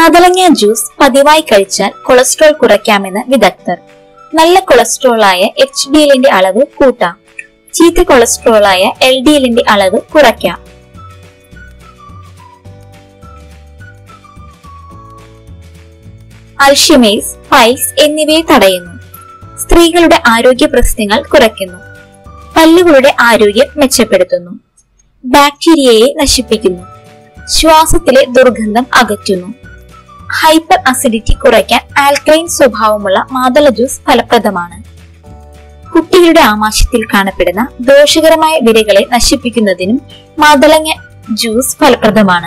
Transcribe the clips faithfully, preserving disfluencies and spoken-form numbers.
മാതളങ്ങ juice പതിവായി കഴിച്ചാൽ cholesterol കുറയ്ക്കാമെന്ന് വിദഗ്ധർ. നല്ല കൊളസ്ട്രോളായ എച്ച് ഡി എല്ലിന്റെ അളവ് കൂട്ടാം. ചീത്ത കൊളസ്ട്രോളായ എൽ ഡി എല്ലിന്റെ അളവ് കുറയ്ക്കാം. അൽഷിമേഴ്സ്, പൈൽസ് എന്നിവയെ തടയുന്നു. സ്ത്രീകളുടെ ആരോഗ്യ പ്രശ്നങ്ങൾ കുറയ്ക്കുന്നു. പല്ലുകളുടെ ആരോഗ്യം മെച്ചപ്പെടുത്തുന്നു. ബാക്ടീരിയയെ നശിപ്പിക്കുന്നു. ശ്വാസത്തിലെ ദുർഗന്ധം അകറ്റുന്നു. ഹൈപ്പർ അസിഡിറ്റി കുറയ്ക്കാൻ ആൽക്കലൈൻ സ്വഭാവമുള്ള മാതള ജ്യൂസ് ഫലപ്രദമാണ്. കുട്ടികളുടെ ആമാശയത്തിൽ കാണപ്പെടുന്ന ദോഷകരമായ വിരകളെ നശിപ്പിക്കുന്നതിനും മാതളങ്ങ ജ്യൂസ് ഫലപ്രദമാണ്.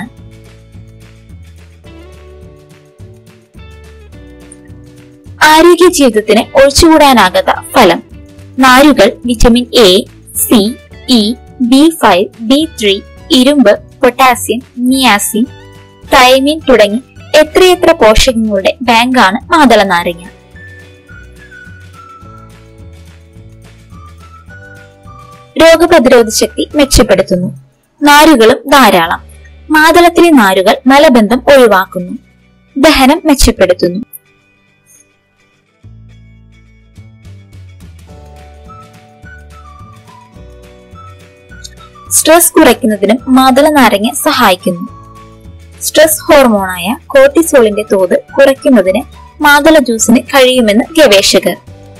ആരോഗ്യ ജീവിതത്തിന് ഒഴിച്ചുകൂടാനാകാത്ത ഫലം. നാരുകൾ vitamin A, C, E, B five, B three, ഇരുമ്പ്, പൊട്ടാസ്യം, നിയാസിൻ, തൈമിൻ തുടങ്ങി എത്രയെത്ര പോഷകങ്ങളുടെ ബാങ്കാണ് മാതള നാരങ്ങ. രോഗപ്രതിരോധ ശക്തി മെച്ചപ്പെടുത്തുന്നു. നാരുകളും ധാരാളം. മാതളത്തിലെ നാരുകൾ മലബന്ധം ഒഴിവാക്കുന്നു. ദഹനം മെച്ചപ്പെടുത്തുന്നു. സ്ട്രെസ് കുറയ്ക്കുന്നതിനും മാതള നാരങ്ങ സഹായിക്കുന്നു. സ്ട്രെസ് ഹോർമോണായ കോർട്ടിസോളിന്റെ തോത് കുറയ്ക്കുന്നതിന് മാതള ജ്യൂസിന് കഴിയുമെന്ന് ഗവേഷകർ.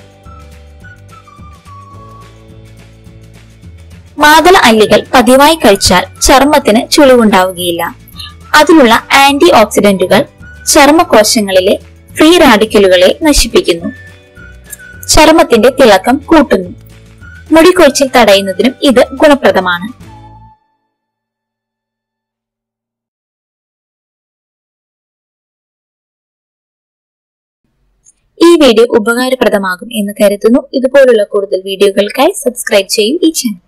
മാതള അല്ലികൾ പതിവായി കഴിച്ചാൽ ചർമ്മത്തിന് ചുളിവുണ്ടാവുകയില്ല. അതിലുള്ള ആന്റി ഓക്സിഡന്റുകൾ ചർമ്മകോശങ്ങളിലെ ഫ്രീ റാഡിക്കലുകളെ നശിപ്പിക്കുന്നു. ചർമ്മത്തിന്റെ തിളക്കം കൂട്ടുന്നു. മുടികൊഴിച്ചിൽ തടയുന്നതിനും ഇത് ഗുണപ്രദമാണ്. ഈ വീഡിയോ ഉപകാരപ്രദമാകും എന്ന് കരുതുന്നു. ഇതുപോലുള്ള കൂടുതൽ വീഡിയോകൾക്കായി സബ്സ്ക്രൈബ് ചെയ്യൂ ഈ ചാനൽ.